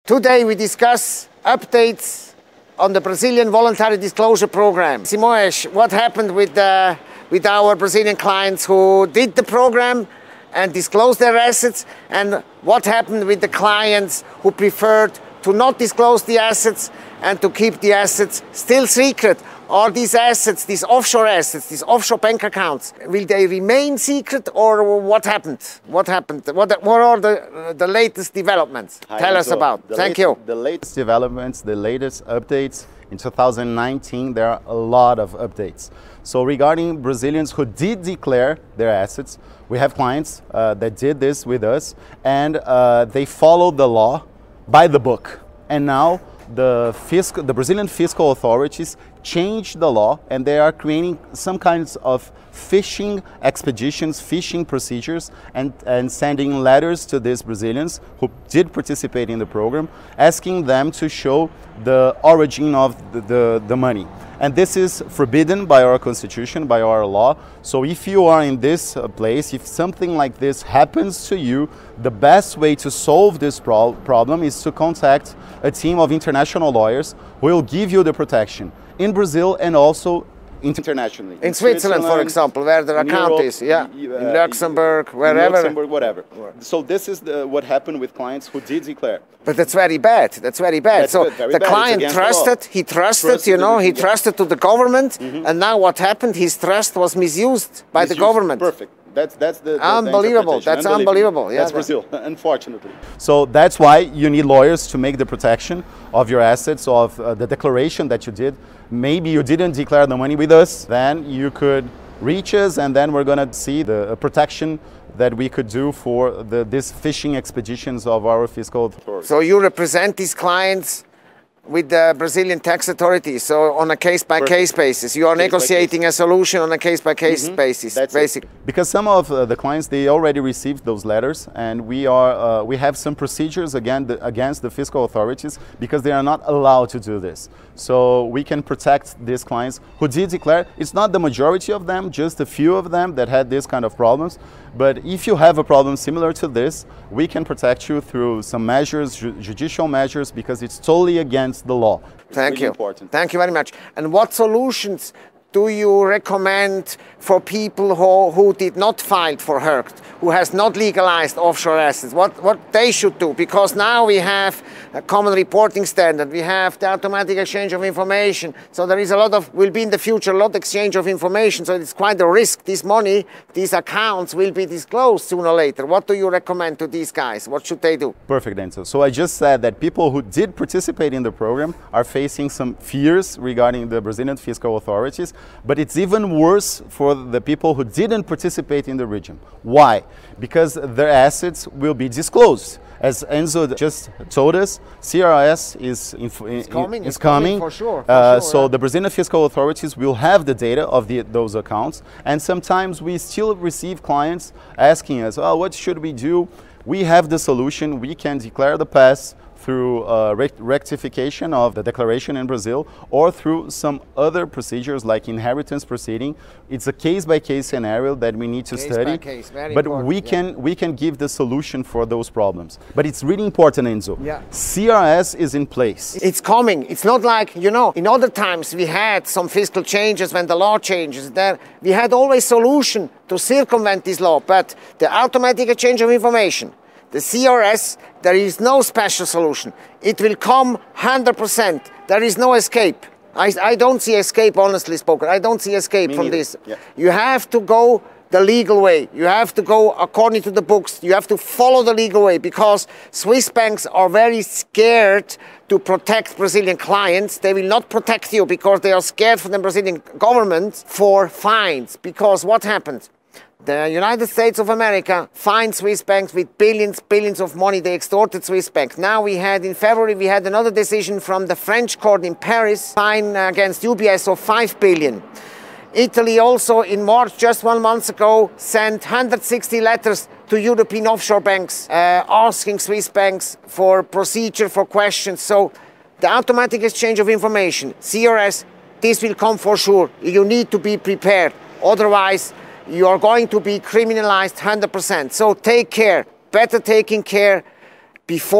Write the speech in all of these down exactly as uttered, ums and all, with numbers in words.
Today we discuss updates on the Brazilian voluntary disclosure program. Simões, what happened with, uh, with our Brazilian clients who did the program and disclosed their assets, and what happened with the clients who preferred to not disclose the assets and to keep the assets still secret? Are these assets, these offshore assets, these offshore bank accounts, will they remain secret, or what happened? What happened? What, what are the, the latest developments? Hi, Tell us so about. Thank you. The latest developments, the latest updates. In two thousand nineteen, there are a lot of updates. So regarding Brazilians who did declare their assets, we have clients uh, that did this with us, and uh, they followed the law by the book. And now the, fiscal, the Brazilian fiscal authorities changed the law, and they are creating some kinds of fishing expeditions, fishing procedures, and, and sending letters to these Brazilians who did participate in the program, asking them to show the origin of the, the, the money. And this is forbidden by our constitution, by our law. So if you are in this place, if something like this happens to you, the best way to solve this pro problem is to contact a team of international lawyers who will give you the protection in Brazil and also internationally. In, in Switzerland, Switzerland, for example, where the account Europe, is, yeah, uh, in Luxembourg, wherever. Luxembourg, whatever. So this is the, what happened with clients who did declare. But that's very bad. That's very bad. That's so very the bad. client trusted, he trusted, trusted you know, he trusted to the government, mm-hmm. and now what happened? His trust was misused by misused. the government. Perfect. That's, that's the, the unbelievable. The that's unbelievable. unbelievable. Yeah, that's Brazil, unfortunately. So that's why you need lawyers to make the protection of your assets, of uh, the declaration that you did. Maybe you didn't declare the money with us, then you could reach us, and then we're going to see the uh, protection that we could do for the, these fishing expeditions of our fiscal authorities. So you represent these clients with the Brazilian tax authorities, so on a case-by-case basis. You are case negotiating a solution on a case-by-case -case mm-hmm. basis, That's basically. It. Because some of uh, the clients, they already received those letters, and we are uh, we have some procedures again the, against the fiscal authorities because they are not allowed to do this. So we can protect these clients who did declare. It's not the majority of them, just a few of them that had this kind of problems. But if you have a problem similar to this, we can protect you through some measures, ju judicial measures, because it's totally against the law. It's Thank really you. Important. Thank you very much. And what solutions do you recommend for people who, who did not file for H E R C T, who has not legalized offshore assets? What, what they should do? Because now we have a common reporting standard, we have the automatic exchange of information, so there is a lot of, will be in the future a lot of exchange of information, so it's quite a risk. This money, these accounts will be disclosed sooner or later. What do you recommend to these guys? What should they do? Perfect, Enzo. So I just said that people who did participate in the program are facing some fears regarding the Brazilian fiscal authorities, but it's even worse for the people who didn't participate in the region. Why? Because their assets will be disclosed. As Enzo just told us, C R S is, in, it's coming, is it's coming. coming for sure. For uh, sure so yeah. the Brazilian fiscal authorities will have the data of the, those accounts, and sometimes we still receive clients asking us, oh, what should we do? We have the solution. We can declare the past through uh, rect rectification of the declaration in Brazil, or through some other procedures like inheritance proceeding. It's a case-by-case scenario that we need to case study, by case. Very but important, we yeah. can we can give the solution for those problems. But it's really important, Enzo. Yeah. C R S is in place. It's coming. It's not like, you know, in other times we had some fiscal changes when the law changes. There we had always solution to circumvent this law, but the automatic exchange of information, the C R S, there is no special solution. It will come one hundred percent. There is no escape. I, I don't see escape, honestly spoken. I don't see escape Me from neither. this. Yeah. You have to go the legal way. You have to go according to the books. You have to follow the legal way, because Swiss banks are very scared to protect Brazilian clients. They will not protect you because they are scared from the Brazilian government for fines. Because what happens? The United States of America fined Swiss banks with billions, billions of money. They extorted Swiss banks. Now we had, in February, we had another decision from the French court in Paris, fine against U B S of five billion. Italy also, in March, just one month ago, sent one hundred sixty letters to European offshore banks, uh, asking Swiss banks for procedure, for questions. So the automatic exchange of information, C R S, this will come for sure. You need to be prepared. Otherwise, you are going to be criminalized one hundred percent. So take care, better taking care before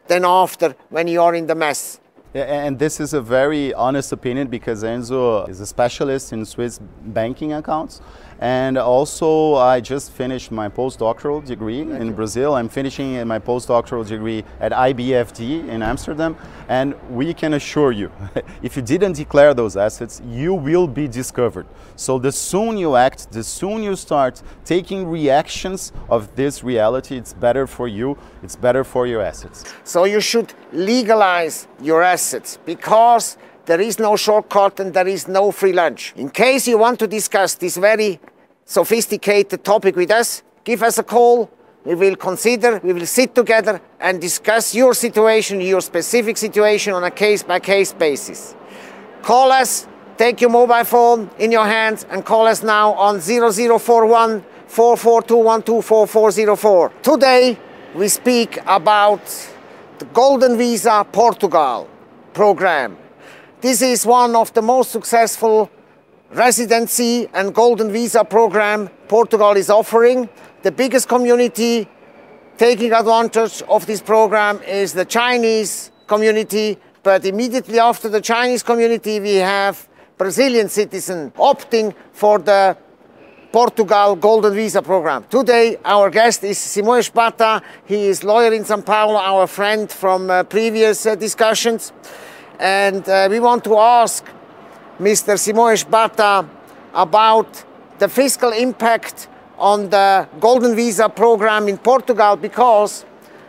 than after when you are in the mess. Yeah, and this is a very honest opinion because Enzo is a specialist in Swiss banking accounts. And also, I just finished my postdoctoral degree Thank in you. Brazil. I'm finishing my postdoctoral degree at I B F D in Amsterdam. And we can assure you, if you didn't declare those assets, you will be discovered. So the soon you act, the soon you start taking reactions of this reality, it's better for you, it's better for your assets. So you should legalize your assets because there is no shortcut and there is no free lunch. In case you want to discuss this very sophisticated topic with us, give us a call. We will consider, we will sit together and discuss your situation, your specific situation on a case-by-case basis. Call us, take your mobile phone in your hands and call us now on zero zero four one, four four two one two, four four zero four. Today we speak about the Golden Visa Portugal program. This is one of the most successful residency and golden visa program Portugal is offering. The biggest community taking advantage of this program is the Chinese community, but immediately after the Chinese community we have Brazilian citizens opting for the Portugal Golden Visa program. Today our guest is Simão Esbata. He is lawyer in São Paulo, our friend from uh, previous uh, discussions. And uh, we want to ask Mister Simão Esbata about the fiscal impact on the Golden Visa program in Portugal, because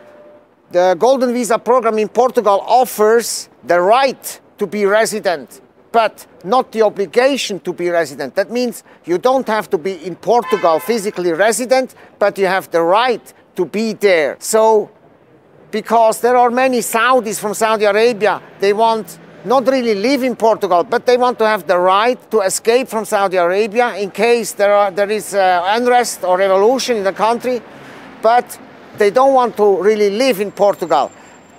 the Golden Visa program in Portugal offers the right to be resident, but not the obligation to be resident. That means you don't have to be in Portugal physically resident, but you have the right to be there. So, because there are many Saudis from Saudi Arabia, they want not really live in Portugal, but they want to have the right to escape from Saudi Arabia in case there, are, there is uh, unrest or revolution in the country, but they don't want to really live in Portugal.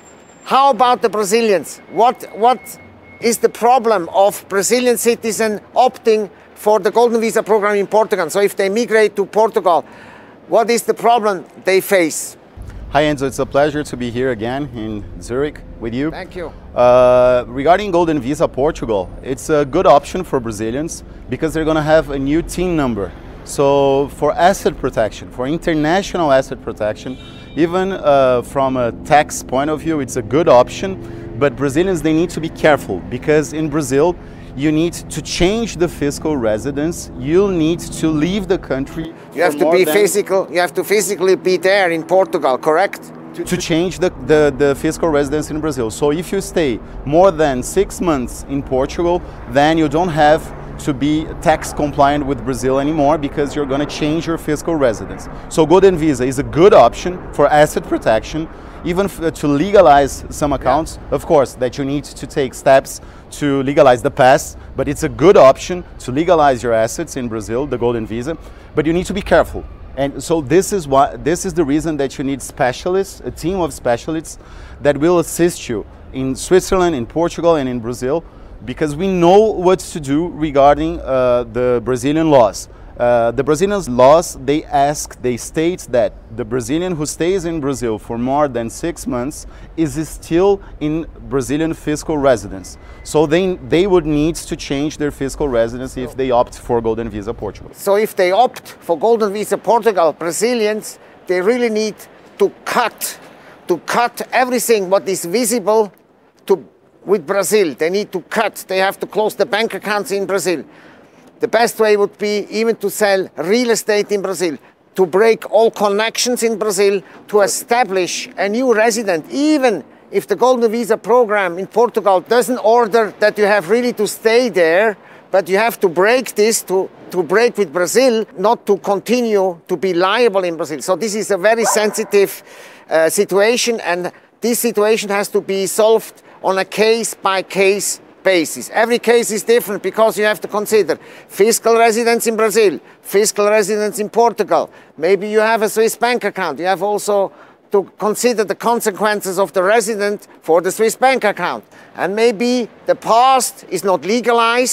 How about the Brazilians? What, what is the problem of Brazilian citizens opting for the Golden Visa program in Portugal? So if they migrate to Portugal, what is the problem they face? Hi Enzo, it's a pleasure to be here again in Zurich with you. Thank you. Uh, regarding Golden Visa Portugal, it's a good option for Brazilians because they're going to have a new T I N number. So for asset protection, for international asset protection, even uh, from a tax point of view, it's a good option. But Brazilians, they need to be careful because in Brazil, you need to change the fiscal residence. You'll need to leave the country. You have to be physical. You have to physically be there in Portugal, correct? To, to change the, the, the fiscal residence in Brazil. So if you stay more than six months in Portugal, then you don't have to be tax compliant with Brazil anymore because you're going to change your fiscal residence. So Golden Visa is a good option for asset protection, even f to legalize some accounts. Yeah. Of course, that you need to take steps to legalize the past, but it's a good option to legalize your assets in Brazil, the Golden Visa, but you need to be careful. And so this is why, this is the reason that you need specialists, a team of specialists that will assist you in Switzerland, in Portugal, and in Brazil, because we know what to do regarding uh, the Brazilian laws. Uh, the Brazilian laws, they ask, they state that the Brazilian who stays in Brazil for more than six months is still in Brazilian fiscal residence. So they, they would need to change their fiscal residency if they opt for Golden Visa Portugal. So if they opt for Golden Visa Portugal, Brazilians, they really need to cut, to cut everything what is visible to, with Brazil. They need to cut, they have to close the bank accounts in Brazil. The best way would be even to sell real estate in Brazil, to break all connections in Brazil, to establish a new resident, even if the Golden Visa program in Portugal doesn't order that you have really to stay there, but you have to break this, to, to break with Brazil, not to continue to be liable in Brazil. So this is a very sensitive uh, situation, and this situation has to be solved on a case-by-case basis. Every case is different because you have to consider fiscal residence in Brazil, fiscal residence in Portugal. Maybe you have a Swiss bank account. You have also to consider the consequences of the resident for the Swiss bank account. And maybe the past is not legalized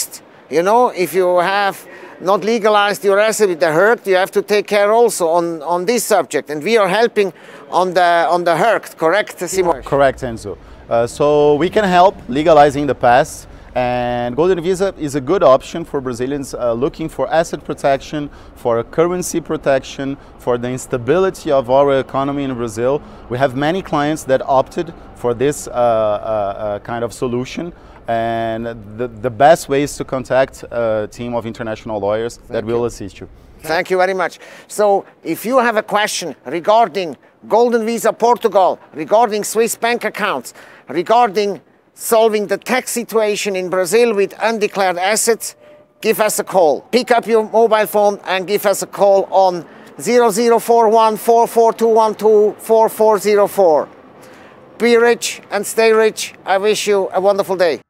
You know, if you have not legalized your asset with the H E R C, you have to take care also on, on this subject. And we are helping on the, on the H E R C, correct, Simon? Correct, Enzo. Uh, so we can help legalizing the past. And Golden Visa is a good option for Brazilians uh, looking for asset protection, for currency protection, for the instability of our economy in Brazil. We have many clients that opted for this uh, uh, uh, kind of solution. And the, the best way is to contact a team of international lawyers Thank that will you. assist you. Thank you very much. So if you have a question regarding Golden Visa Portugal, regarding Swiss bank accounts, regarding solving the tax situation in Brazil with undeclared assets, give us a call. Pick up your mobile phone and give us a call on zero zero four one, four four two one two, four four zero four. Be rich and stay rich. I wish you a wonderful day.